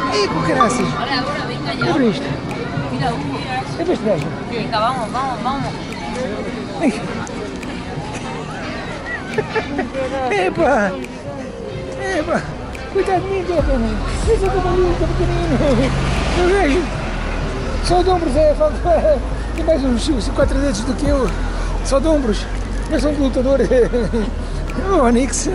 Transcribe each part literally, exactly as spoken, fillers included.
¡Eh, por gracias! Ahora, ahora, venga ya. ¿Qué abriste? Mira, Hugo. ¿Qué abriste? Venga, vamos, vamos, vamos. ¡Epa! ¡Epa! Coitadinho, Joaquim! Esse é o cavalinho, tá pequenino! Eu vejo! Só de ombros, é, tem mais uns quatro dedos do que eu. Só de ombros. Eu sou um lutador. O Onix.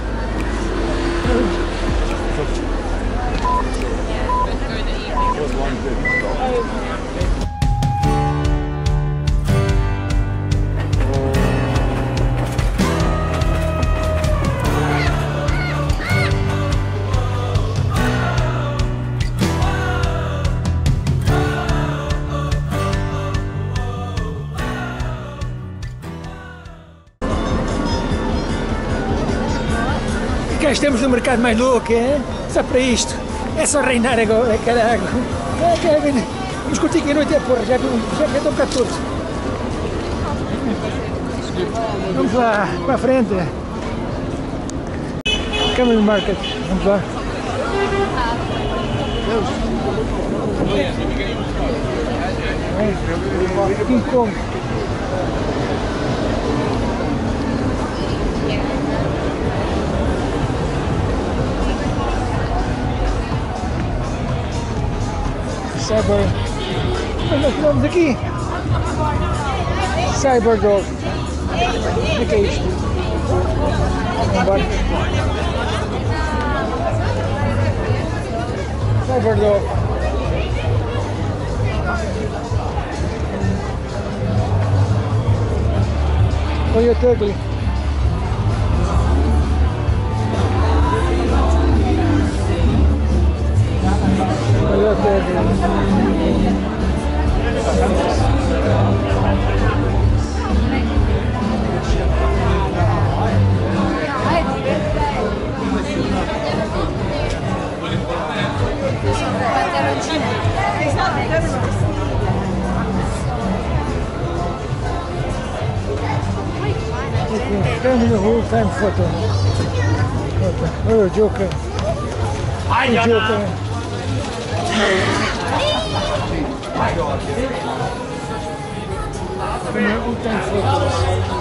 Cá estamos no mercado mais louco, é? Só para isto. É só reinar agora, caralho. Vamos curtir aqui a noite, é porra, já, já, já estou um bocado torto. Vamos lá, para a frente. Camel Market, vamos lá. King Kong. Cyber. Mas nós vamos aqui. Cyberdog. O que é isto? Um barco. Cyberdog. Olha o Tugly. Olha o Tugly. Family whole time photo. Oh, Joker. Oh, Joker. Family whole time photos.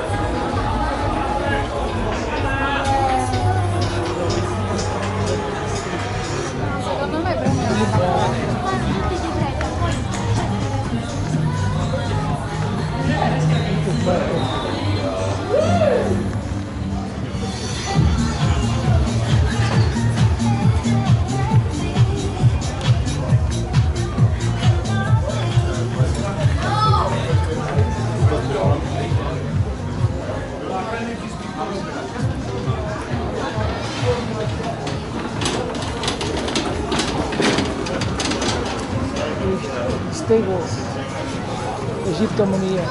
Stables, Egiptomania.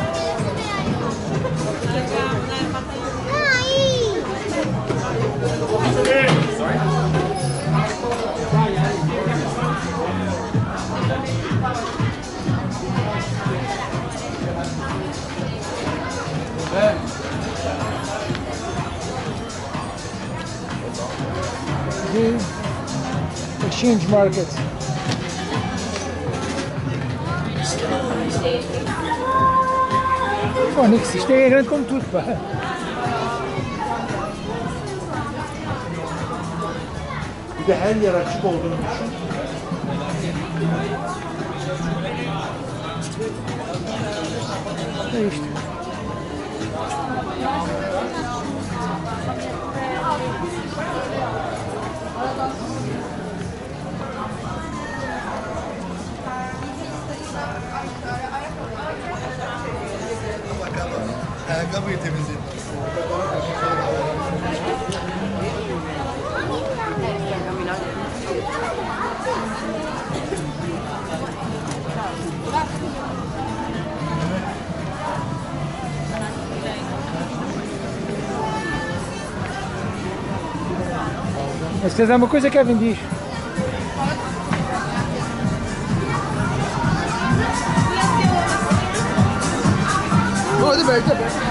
The exchange market. Pô, Nix, isto é grande como tudo, pá. Bir de her yer açık olduğunu düşün. É isto. Ayakkabıyı temizledim. Mas se uma coisa, Kevin diz. Hadi be, hadi be.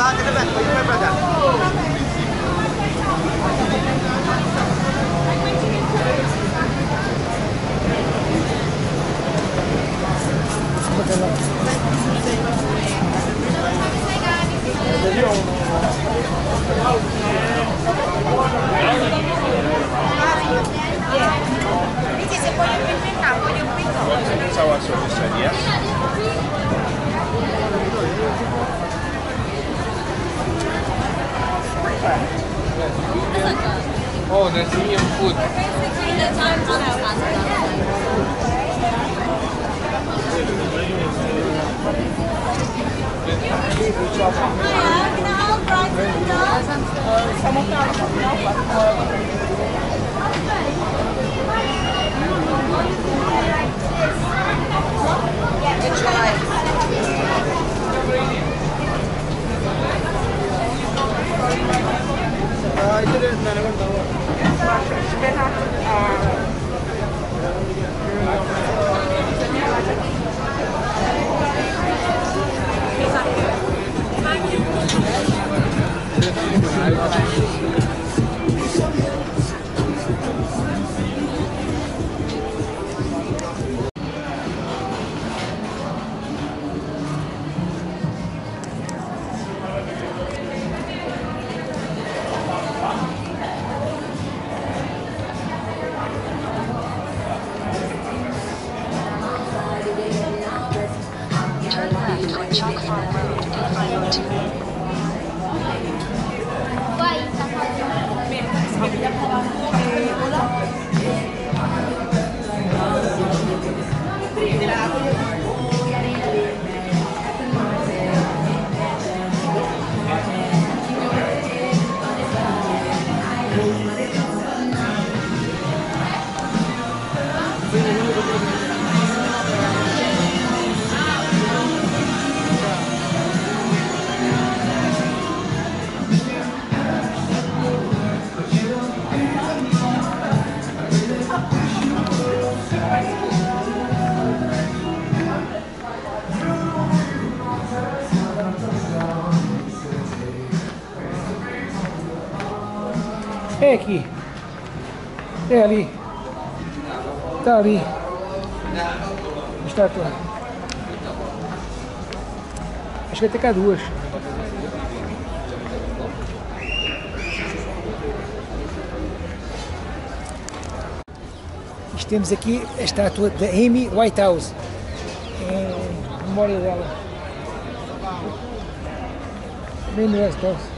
Bang ke depan, bagi depan belakang. This is pollo pipita, pollo frito. That's our solution, yes? Oh, that's Indian food. Basically, the time to have Ah, itu dia nanaman tahu. É aqui. É ali. Está ali. Estátua. Acho que vai ter cá duas. Isto temos aqui a estátua da Amy Whitehouse. Em memória dela. Amy Whitehouse.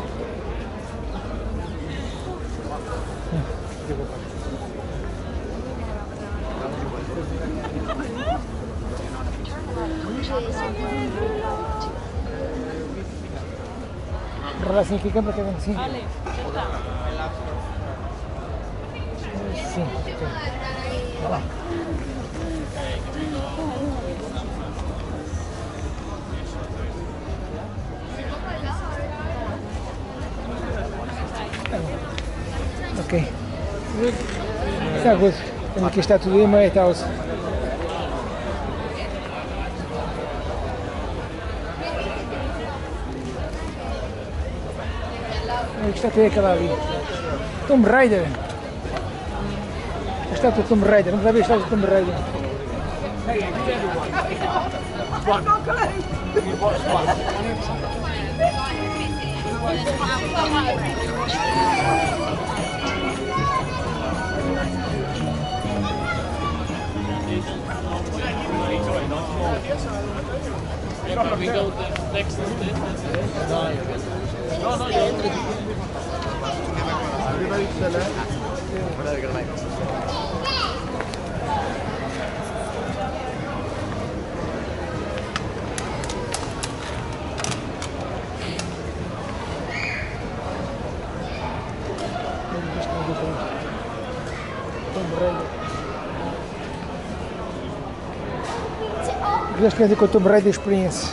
Rola assim aqui, câmera, tá assim. Vale, sim, sim. Olha lá. Ok. Está good. Temos aqui a estátua de Amy Whitehouse. A estátua é aquela ali. Tomb Raider. A estátua de Tomb Raider. Vamos lá ver a estátua de Tomb Raider. We go the next No, no, you're Já estou com o Tomb Raider Experience.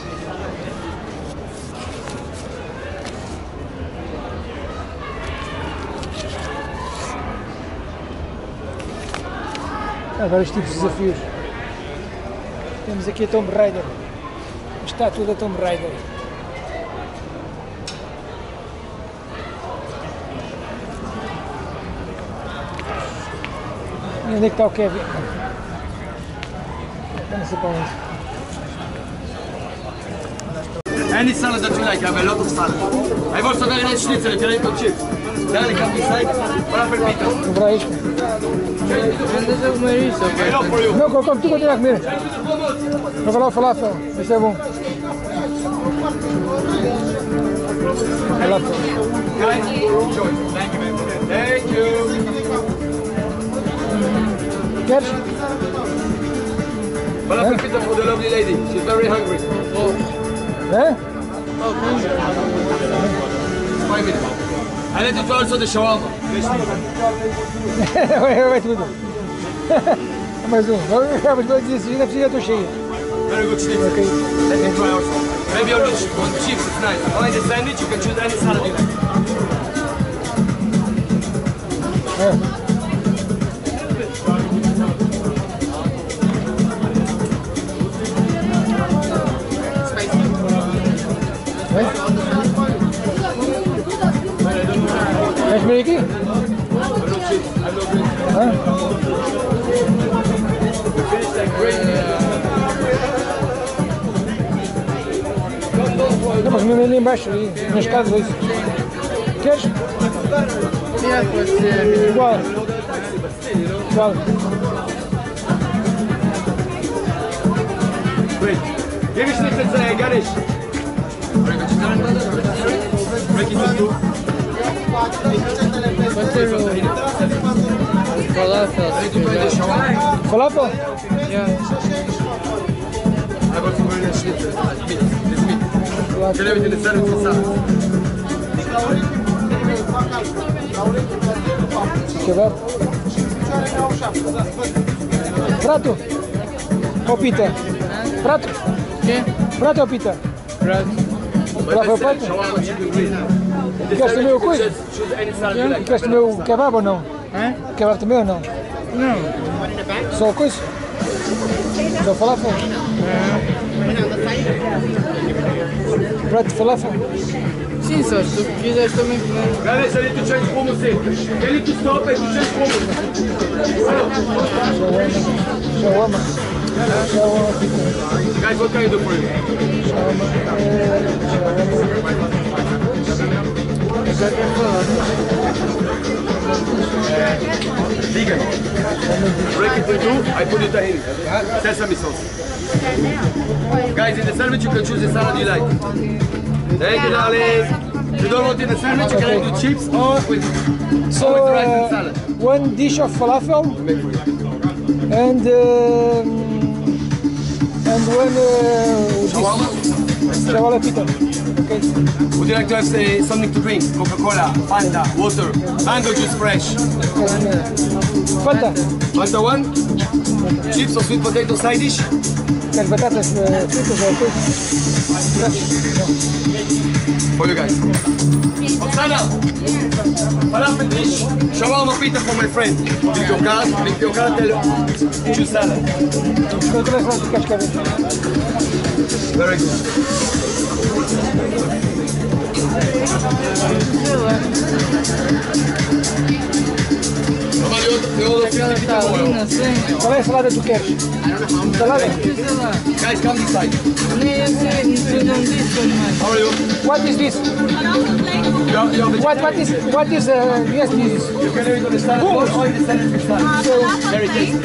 Há vários tipos de desafios. Temos aqui a Tomb Raider. A estátua da Tomb Raider. Onde é que está o Kevin? Não sei para onde. Any salad that you like, I have a lot of salad. I've also got a nice schnitzel, if you like to chip. Then come beside, falafel pita. Comprar isto. Andas a comer isso, ok? Não, como tu continua a comer. Vou falar o falafel, isso é bom. Falafel. Guys, enjoy. Thank you, man. Thank you. Queres? Falafel pita for the lovely lady. She's very hungry. É? Five minutes. I let you do also the shawarma. Vai tudo. Mais um. Vamos dois dias, ainda precisa, estou cheio. Very good schnitzel. Ok. Let me try also. Maybe on, on chips, it's nice. Or in the sandwich, you can choose any salad you like. É. Queres comer aqui? Hã? Não, mas mesmo ali embaixo, ali, nas casas, é isso. Queres? Yeah, pode ser. Igual. Igual. Great. Give me schnitzel, uh, garnish. Break it into two. Pode ser o falafel, se quiser. Falafel? Yeah. I got some very nice schnitzel. Meat. This meat. Can everything in the sandwich with salad. Kebab. Prato? Ou pita? Prato? Quê? Prato ou pita? Prato. Falafel prato? Shawarma, chicken grill. Queres também o coisa? Choose any salad you like. Queres também o kebab ou não? Hã? Kebab também ou não? Não. Só o coisa? Só o falafel? Prato de falafel? Sim, só se tu quiseres também comer. Guys, I need to change hummus here. Can you to stop and to change hummus? Shawarma. Shawarma pita. Guys, what can I do for you? Shawarma. Já quer falar. Vegan. Break it in two, I put it in. Sesame sauce. Guys, in the sandwich you can choose the salad you like. Thank you, darling. If you don't want in the sandwich, you can do chips or with, So, or with rice and uh, salad. one dish of falafel Make for you. and um, and one uh, Shawarma? shawarma pita. Okay. Would you like to have say, something to drink? Coca-Cola, Fanta, water, mango juice fresh. Fanta. Fanta one? Chips or sweet potato side dish? Queres batatas uh, fritas ou coisa? For you guys. Oksana, falafel dish, shawarma pita for my friend. With your card, with your card, tell choose salad. Quanto mais não queres que Very good. Somebody order, they order Aquela fifty pita for salinha you. assim. Qual é a salada que tu queres? Salada? Sei lá. Guys, come this side. Nem eu sei, tu não disse mais. How are you? What is this? You're, you're What what is what is uh, yes this is? You can have it on the salad bowl or in the salad with salad. Very tasty.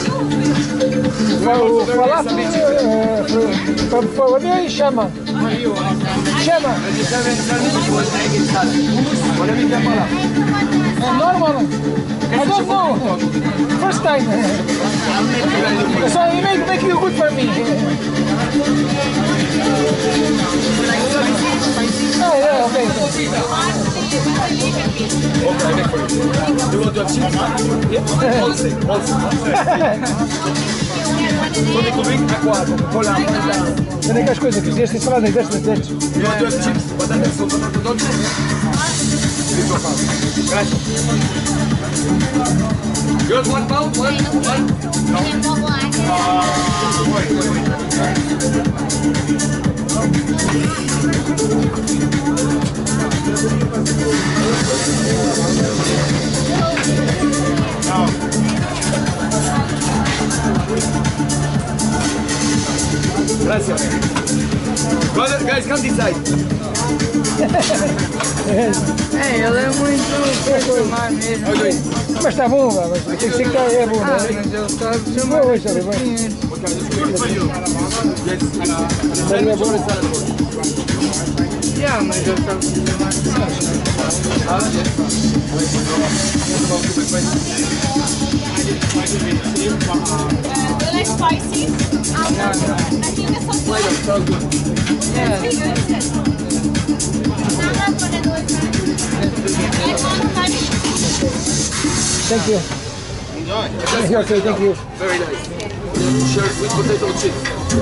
O falafel uh, for, for what do you chama? Chama? And the salad sandwich was egg and salad. Whatever you can falar. Uh, normal. I don't know. First time. So it make make you good for me. Oh, yeah, okay. Okay, I make for you. You want to have chips? Yeah. Also, also. Something to drink? Aqua, Coca-Cola, Fanta. Onde é que as coisas? Fizeste saladas destas, destas. You want to have chips? Potato soup, potato dolce? This one pound. Gracias. You want one pound? One? One? No. Wait, wait, wait. No. inside. É, ele é muito coisa mais mesmo. How are you doing? Mas está bom, vá, mas tem que ser que está é bom, Ah, não é? mas ele sabe Boa, chamar isso é bom. dinheiro. Yes. Send me salad for. Yeah, mas ele sabe chamar Do you like spicy? Um, no, no. I think it's so good. Sounds good. Yeah. Thank you. Enjoy. Okay, thank you. Very nice. Shirt with potato chips.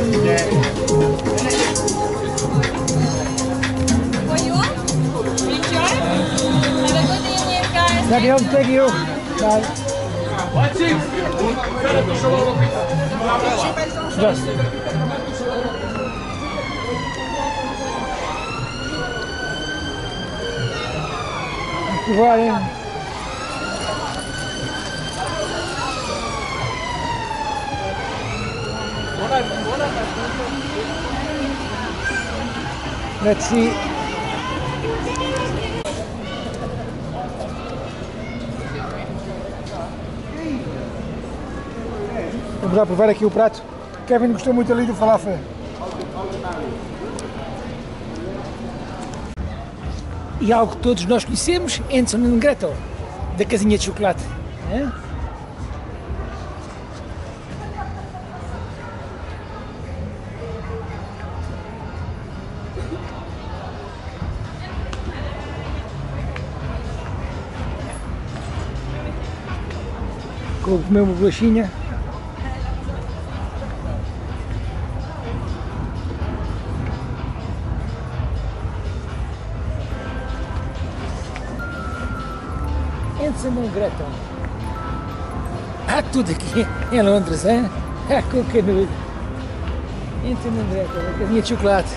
For you? Enjoy. Have a good evening, guys. Thank you, thank you. Bye. What chips? Just. Vale. Let's see. Vamos lá provar aqui o prato. Kevin gostou muito ali do falafel. E algo que todos nós conhecemos, Hansel and Gretel, da casinha de chocolate. É? Vou comer uma bolachinha. Hansel and Gretel. Há tudo aqui em Londres, hein? Há cocanudo. Hansel and Gretel, a casinha de chocolate.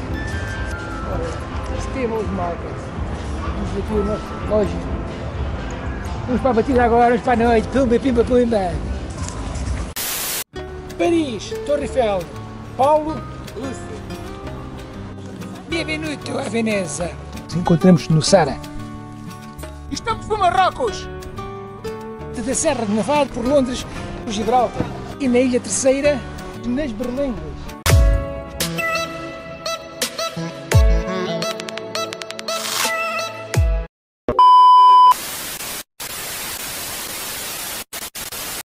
Staples Market. Vamos aqui o nosso loja. Vamos para a batida agora, vamos para a noite. Pumba, pimba, pumba. Paris, Torre Eiffel, Paulo, Lúcio. Benvenuto a Veneza. Encontramos no Sara. Estamos no Marrocos. Da Serra de Nevado por Londres, por Gibraltar. E na Ilha Terceira, nas Berlengas.